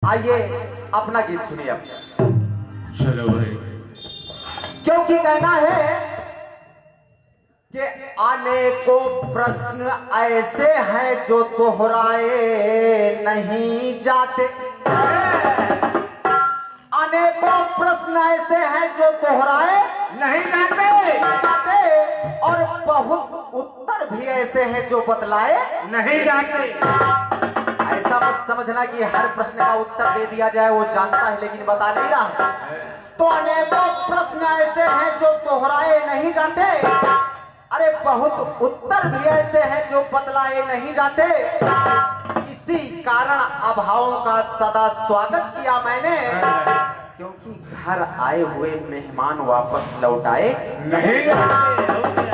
आइए अपना गीत सुनिए अब। चलो भाई। क्योंकि कहना है कि अनेकों प्रश्न ऐसे हैं जो दोहराए नहीं जाते। अनेकों प्रश्न ऐसे हैं जो दोहराए नहीं जाते और बहुत उत्तर भी ऐसे हैं जो बतलाए नहीं जाते। ऐसा मत समझना कि हर प्रश्न का उत्तर दे दिया जाए, वो जानता है लेकिन बता नहीं रहा। तो अनेकों प्रश्न ऐसे हैं जो दोहराए नहीं जाते, अरे बहुत उत्तर भी ऐसे हैं जो बतलाए नहीं जाते। इसी कारण अभावों का सदा स्वागत किया मैंने, क्योंकि घर आए हुए मेहमान वापस लौटाए नहीं जाते।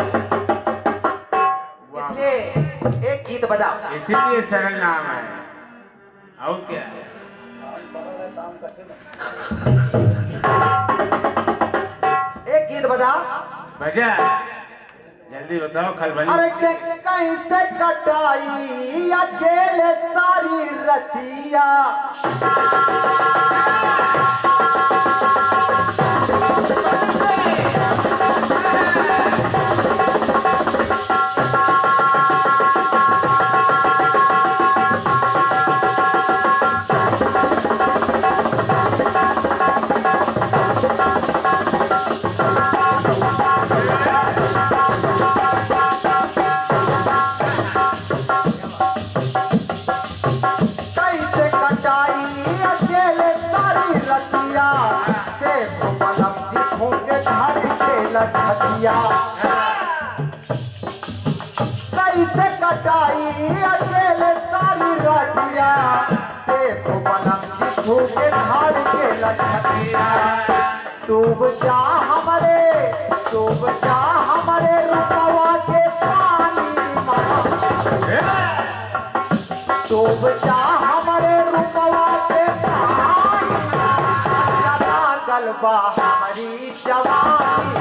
इसलिए एक गीत बजा। इसीलिए सरल नाम है। और क्या? एक गीत बजा। बजा, जल्दी बताओ। खलबली। अरे कैसे कटाई अकेले सारी रतिया, कैसे कटाई अकेले सारी रतिया, देखो बनम जी झूके झाड़ के लछतिया। डूब जा हमारे रूपवा के पानी में, डूब जा हमारे रूपवा के पानी में, गलबा हमारी जवानी।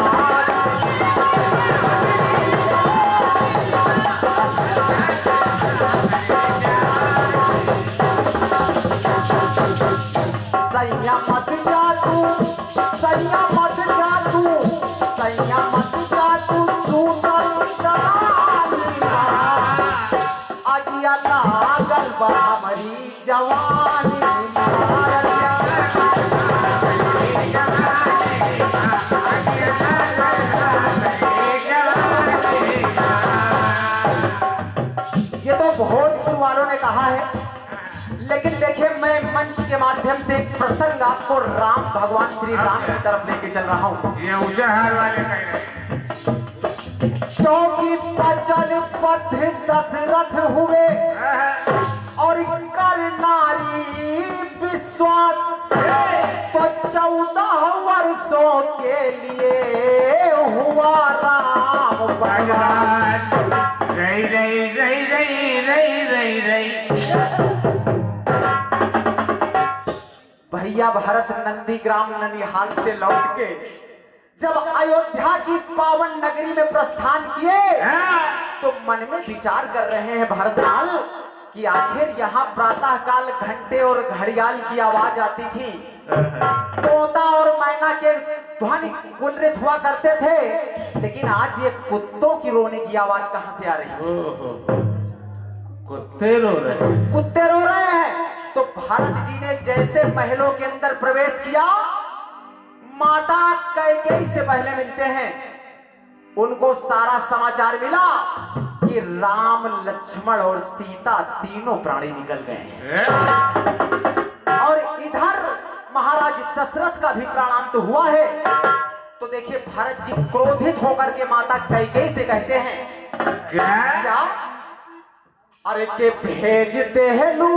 सैया मत जा तू सूतल दलालिया, अगिया लागल बा हमारी जवानी। ये तो भोजपुर वालों ने कहा है, लेकिन देखिए मैं मंच के माध्यम से एक प्रसंग आपको राम भगवान श्री राम की तरफ लेके चल रहा हूँ। ये ऊंचा हार वाले कह रहे हैं। क्योंकि बचन पथ दशरथ हुए और कर नारी विश्वास, तो 14 वर्षों के लिए हुआ राम भगवान। रही रही रही रही रही रही रही। भैया भरत नंदीग्राम ननिहाल से लौट के जब अयोध्या की पावन नगरी में प्रस्थान किए, तो मन में विचार कर रहे हैं भरतलाल कि आखिर यहाँ प्रातः काल घंटे और घड़ियाल की आवाज आती थी, तोता और मैना के ध्वनि गुंजरित हुआ करते थे, लेकिन आज ये कुत्तों की रोने की आवाज कहाँ से आ रही है? कुत्ते रो रहे हैं। कुत्ते रो रहे हैं। तो भारत जी ने जैसे महलों के अंदर प्रवेश किया, माता कैकेयी से पहले मिलते हैं, उनको सारा समाचार मिला कि राम लक्ष्मण और सीता तीनों प्राणी निकल गए हैं। और इधर महाराज दशरथ का भी प्राणांत हुआ है। तो देखिए भरत जी क्रोधित होकर के माता कैकेयी से कहते हैं, क्या? अरे के भेजते हैं लू,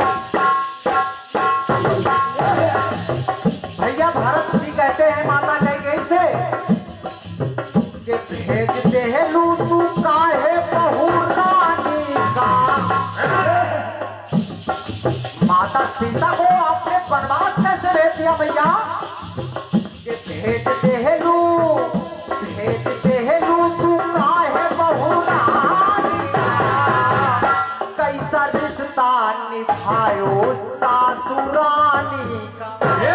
भैया भारत जी कहते हैं माता माता सीता को आपने वनवास कैसे भेज दिया भैया? कि भेजते हैं लू तू काहे बहुरानी का, कैसा रिश्ता निभायो सासुरानी का।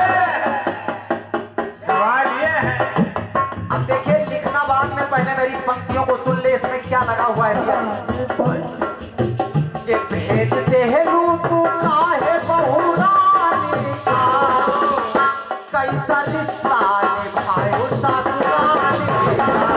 सवाल ये है। अब देखिए लिखना बाद में, पहले मेरी पंक्तियों को सुन ले, इसमें क्या लगा हुआ है भैया? कि भेजते हैं लू तू काहे बहुरानी का, कैसा रिश्ता निभायो सासुरानी का।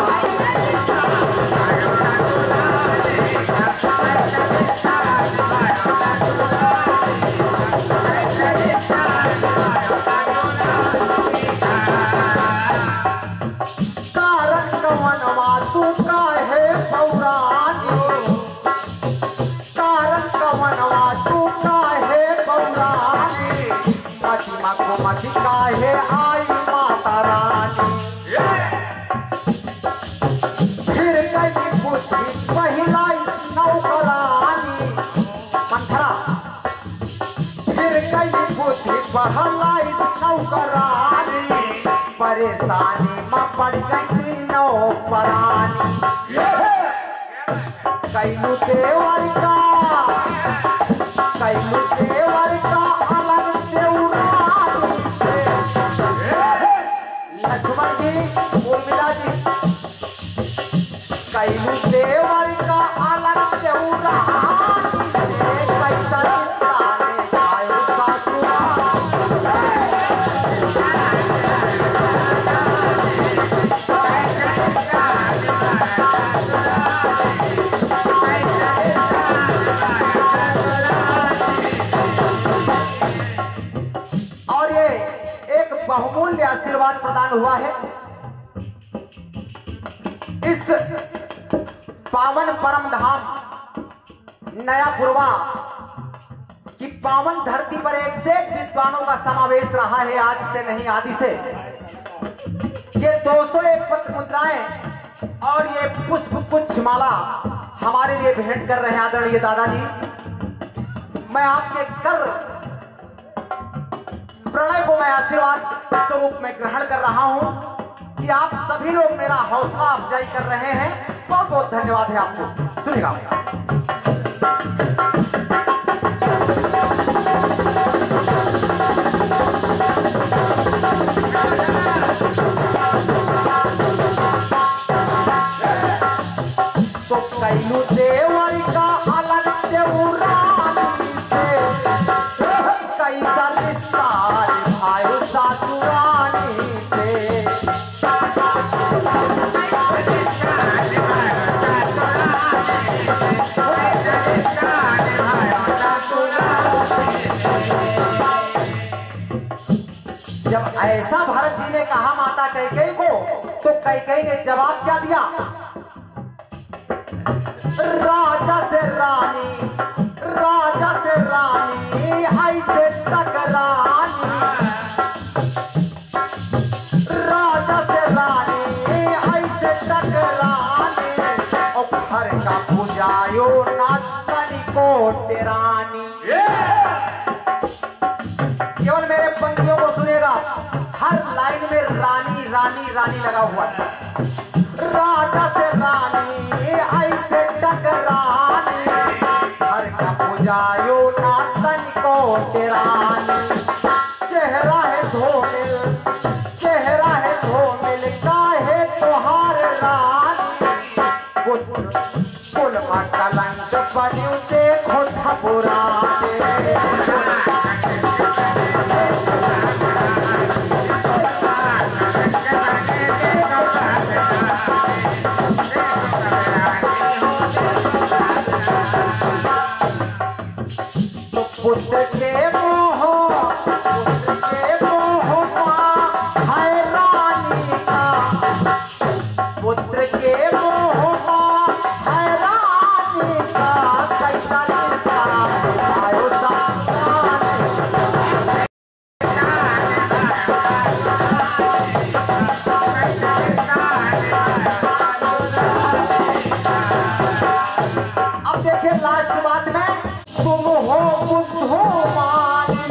कारण कवनवा तू काहे पौरानी, कारण कवनवा तू काहे पौरानी, मतिमा को मति काहे आई माता रानी। फिर कई बुद्धि पहिला नौकरानी मंथरा, फिर कई बुद्धि पहिला नौकरानी, परेशानी में पड़ गई नौकरानी। कैलू देवर का अलग देवरानी से, लक्ष्मण जी उर्मिला जी, कैलू देवर का अलग देवरानी से, कैसा रिश्ता निभायो सासुरानी। और ये एक बहुमूल्य आशीर्वाद प्रदान हुआ है इस पावन परम धाम नया पूर्वा की पावन धरती पर एक से एक विद्वानों का समावेश रहा है, आज से नहीं आदि से। ये 201 पत्र मुद्राएं और ये पुष्प पुष्प माला हमारे लिए भेंट कर रहे हैं आदरणीय दादाजी। मैं आपके कर प्रणय को मैं आशीर्वाद स्वरूप में ग्रहण कर रहा हूं कि आप सभी लोग मेरा हौसला अफजाई कर रहे हैं। बहुत बहुत धन्यवाद है आपको। सुनिएगा तो कैलू देवर का अलग देवरानी से, कैसा रिश्ता निभायो सासुरानी से। जब ऐसा भरत जी ने कहा माता कैकेयी को, तो कैकेयी ने जवाब क्या दिया? राजा से रानी ऐसे टकरानी, राजा से रानी ऐसे टकरानी, और घर का पुजायो ना तनिको तेरानी। केवल मेरे पंक्तियों को सुनेगा, हर लाइन में रानी रानी रानी लगा हुआ है। राजा से रानी ऐसे टकरानी, हर का पुजायो ना तनिको तेरानी। चेहरा है धोमिल काहे तोहार रानी, कुल में कलंक बन्यू देखो ठकुरानी। पुत्र के मोह है रानी का, पुत्र के मोह है रानी का, कैसा रिश्ता निभायो सासुरानी। अब देखिए लास्ट बात में, तुम हो बुद्धू मानी,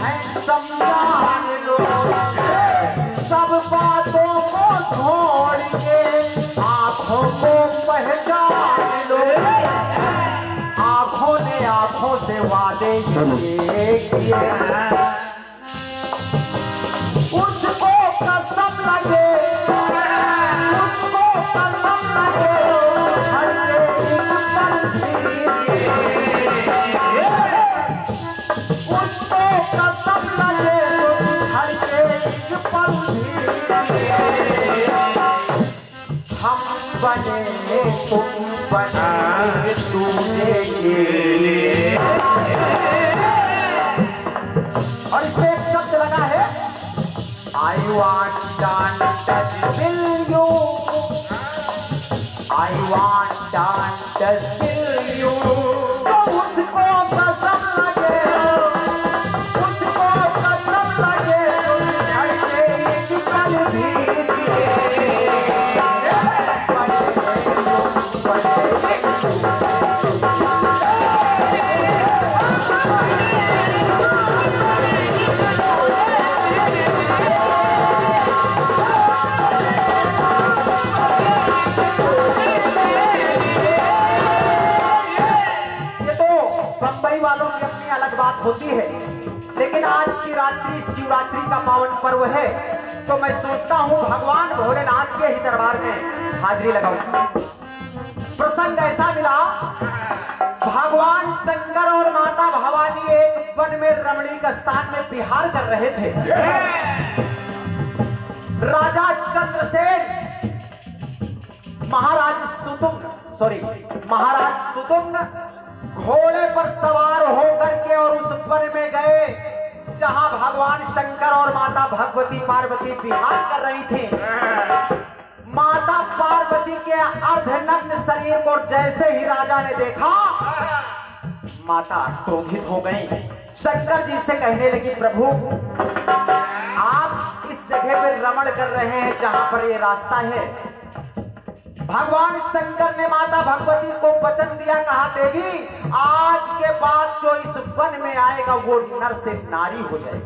हैंडसम जान लो, सब बातों को छोड़ के आंखों को पहचान लो। आंखों ने आंखों से वादे किए, उसको कसम लगे, उसको कसम लगे, हर एक पल भी, उसको कसम लगे, हर एक पल भी। हम बने तुम बने तुझे के लिए। और इसमें एक शब्द लगा है, I want to feel you, I want to feel you। तो उसको कसम लगे, उसको कसम लगे, हर एक पल भी वालों की अपनी अलग बात होती है, लेकिन आज की रात्रि शिवरात्रि का पावन पर्व है, तो मैं सोचता हूं भगवान भोलेनाथ के ही दरबार में हाजिरी लगाऊं। प्रसंग ऐसा मिला, भगवान शंकर और माता भवानी एक वन में रमणीक स्थान में विहार कर रहे थे। राजा चंद्रसेन महाराज सुदुम्न घोड़े पर सवार होकर के और उस वन में गए जहां भगवान शंकर और माता भगवती पार्वती विहार कर रही थी। माता पार्वती के अर्धनग्न शरीर को जैसे ही राजा ने देखा, माता क्रोधित हो गई। शंकर जी से कहने लगी, प्रभु आप इस जगह पर रमण कर रहे हैं जहां पर ये रास्ता है। भगवान शंकर ने माता भगवती को वचन दिया, कहा देवी आज के बाद जो इस वन में आएगा वो नर से नारी हो जाएगा।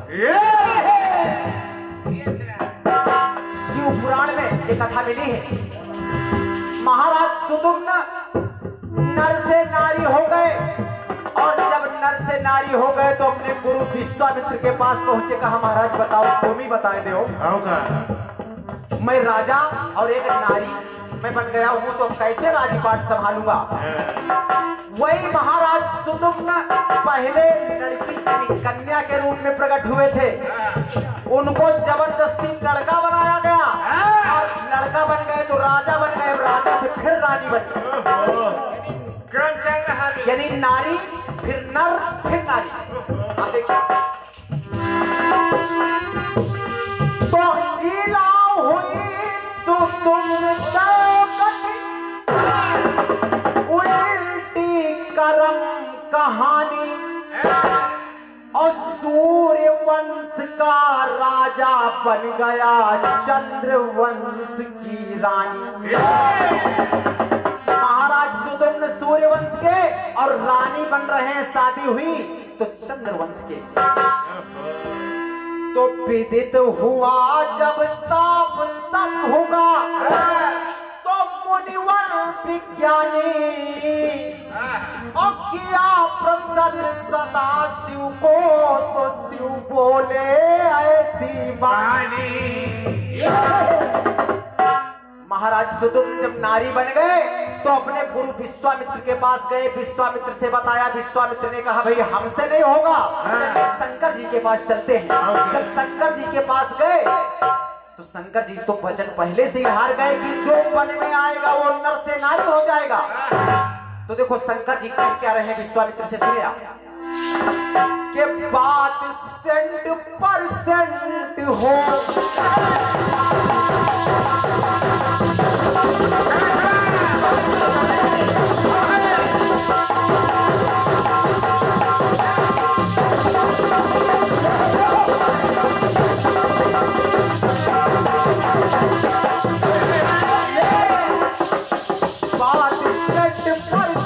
शिव पुराण में एक कथा मिली है, महाराज सुदुम्न नर से नारी हो गए, और जब नर से नारी हो गए तो अपने गुरु विश्वामित्र के पास पहुंचे, कहा महाराज बताओ, तुम ही बताए दो, मैं राजा और एक नारी मैं बन गया हूं तो कैसे राजपाट संभालूंगा। वही महाराज सुदुम्न पहले लड़की यानी कन्या के रूप में प्रकट हुए थे, उनको जबरदस्ती लड़का बनाया गया, और लड़का बन गए तो राजा बन गए, राजा से फिर रानी बनी, यानी नारी फिर नर फिर नारी। आप देखिए तो लीला हुई सुदुम्न उल्टी करम कहानी, और सूर्य वंश का राजा बन गया चंद्र वंश की रानी। महाराज सुदुम्न सूर्य वंश के और रानी बन रहे हैं, शादी हुई तो चंद्र वंश के। तो विदित हुआ जब साफ सब होगा तो मुनिवर विज्ञानी, और किया प्रसन्न सदा शिव को, तो शिव बोले ऐसी वाणी। महाराज सुदुम्न जब नारी बन गए तो अपने गुरु विश्वामित्र के पास गए, विश्वामित्र से बताया, विश्वामित्र ने कहा भाई हमसे नहीं होगा, चलिए शंकर जी के पास चलते हैं। जब शंकर जी के पास गए तो शंकर जी तो वचन पहले से ही हार गए कि जो वन में आएगा वो नर से नारी हो जाएगा। तो देखो शंकर जी कह क्या रहे हैं विश्वामित्र से, सुनिए आप, कि बात 100% हो,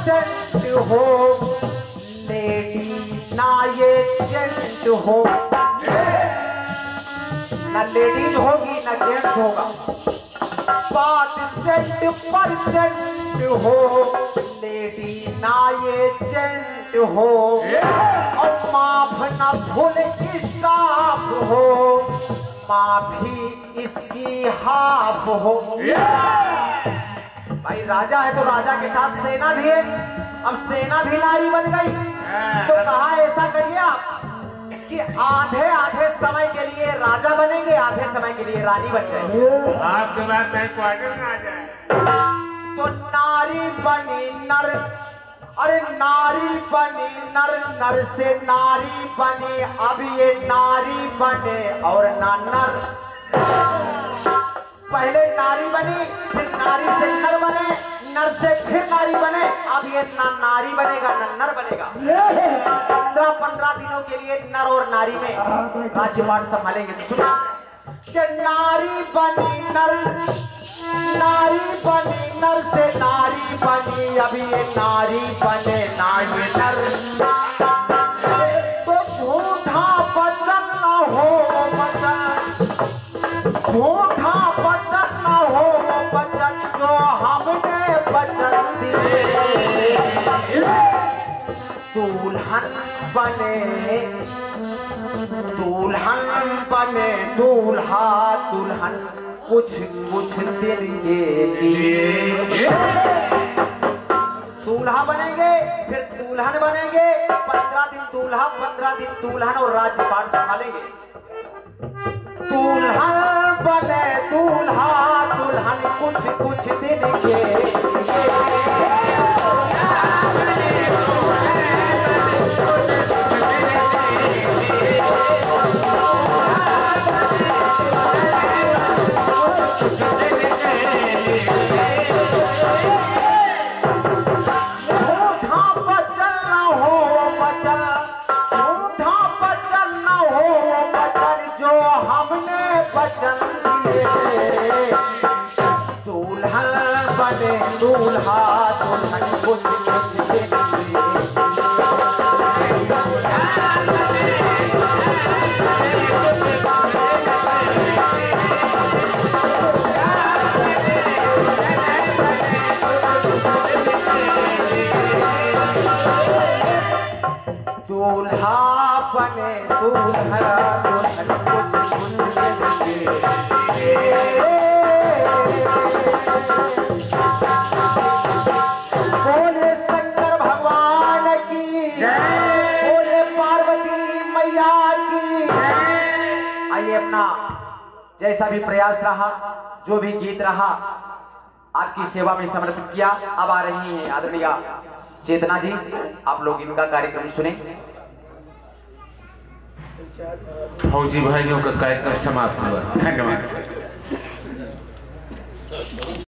हो, लेडी ना ये जेंट हो। न लेडीज होगी न जेंट्स होगा। बात % हो, लेडी ना ये जेंट हो, और माफ न भूल स्टाफ हो, माफी इसकी हाफ हो। भाई राजा है तो राजा के साथ सेना भी है। अब सेना भी नारी बन गई तो कहा ऐसा करिए आप कि आधे आधे समय के लिए राजा बनेंगे, आधे समय के लिए रानी बन जाएंगे। आपके बाद मैं क्वार्टर में आ जाए तो नारी बनी नर, अरे नारी बनी नर, नर से नारी बनी, अब ये नारी बने और ना नर। पहले नारी बनी, फिर नारी से नर बने, नर से फिर नारी बने, अब ये ना नारी बनेगा ना नर बनेगा। 15 दिनों के लिए नर और नारी में राज्यपाट संभालेंगे। तो सुनो कि नारी बनी नर, नारी बनी नर से नारी बनी, अभी ये नारी बने ना ये नर। तो झूठा वचन न हो वचन, झूठा वचन न हो वचन, जो हमने वचन दिए। दुल्हन बने, दुल्हन बने दूल्हा, दुल्हन कुछ कुछ दिन के लिए। दूल्हा बनेंगे फिर दुल्हन बनेंगे, 15 दिन दूल्हा 15 दिन दुल्हन और राज्यपाट संभालेंगे। दुल्हन बने दूल्हा, दुल्हन कुछ कुछ दिन के दुल्हन बने दूल्हा, दुल्हन कुछ कुछ दिन के। दूल्हा बने दूल्हा, दुल्हन कुछ कुछ दिन के। बोले शंकर भगवान की, बोले पार्वती मैया की। आइए अपना जैसा भी प्रयास रहा, जो भी गीत रहा, आपकी सेवा में समर्पित किया। अब आ रही हैं आदरणीय चेतना जी, आप लोग इनका कार्यक्रम सुने। फौजी भाइयों का कार्यक्रम समाप्त हुआ। धन्यवाद।